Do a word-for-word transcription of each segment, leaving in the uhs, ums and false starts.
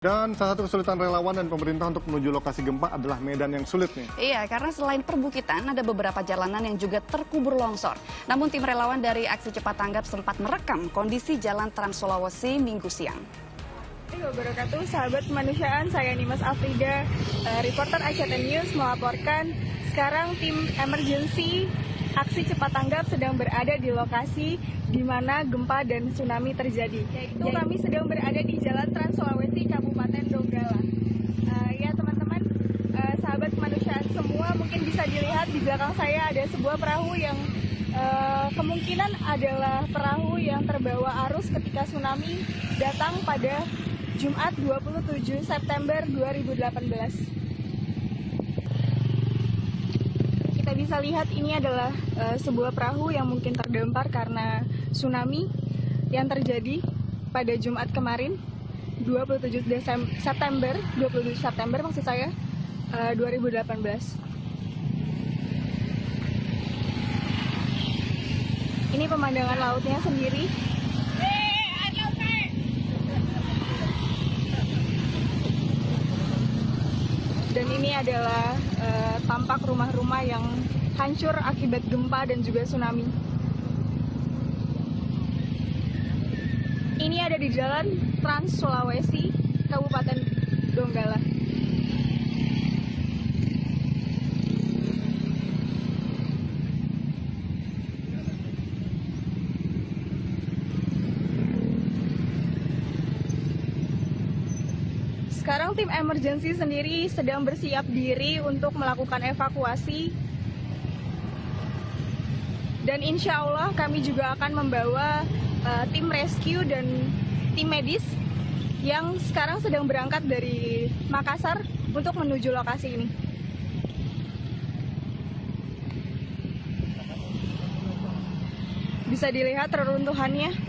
Dan salah satu kesulitan relawan dan pemerintah untuk menuju lokasi gempa adalah medan yang sulit nih. Iya, karena selain perbukitan, ada beberapa jalanan yang juga terkubur longsor. Namun tim relawan dari Aksi Cepat Tanggap sempat merekam kondisi jalan Trans Sulawesi Minggu siang. Wabarakatuh, sahabat kemanusiaan, saya Nimas Afrida, uh, reporter A C T News melaporkan sekarang tim emergency Aksi Cepat Tanggap sedang berada di lokasi di mana gempa dan tsunami terjadi. Yaitu kami sedang berada di Jalan Trans Sulawesi Kabupaten Donggala. Uh, ya teman-teman, uh, sahabat kemanusiaan semua, mungkin bisa dilihat di belakang saya ada sebuah perahu yang uh, kemungkinan adalah perahu yang terbawa arus ketika tsunami datang pada Jumat dua puluh tujuh September dua ribu delapan belas. Kita bisa lihat ini adalah uh, sebuah perahu yang mungkin terdampar karena tsunami yang terjadi pada Jumat kemarin dua puluh tujuh September dua puluh tujuh September maksud saya uh, dua ribu delapan belas. Ini pemandangan lautnya sendiri. Dan ini adalah uh, tampak rumah-rumah yang hancur akibat gempa dan juga tsunami. Ini ada di Jalan Trans Sulawesi, Kabupaten Donggala. Sekarang tim emergency sendiri sedang bersiap diri untuk melakukan evakuasi. Dan insya Allah kami juga akan membawa uh, tim rescue dan tim medis yang sekarang sedang berangkat dari Makassar untuk menuju lokasi ini. Bisa dilihat reruntuhannya.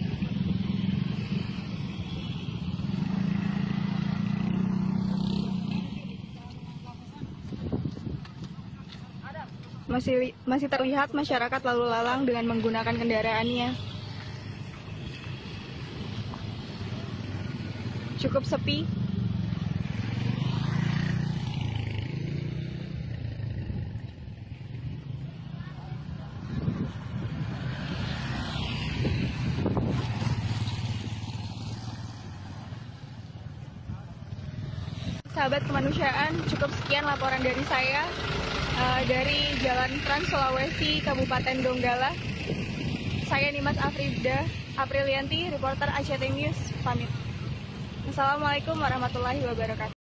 Masih, masih terlihat masyarakat lalu lalang dengan menggunakan kendaraannya. Cukup sepi. Sahabat kemanusiaan, cukup sekian laporan dari saya. Uh, dari Jalan Trans Sulawesi Kabupaten Donggala. Saya Nimas Afrida Aprilianti, reporter A C T News, pamit. Assalamualaikum warahmatullahi wabarakatuh.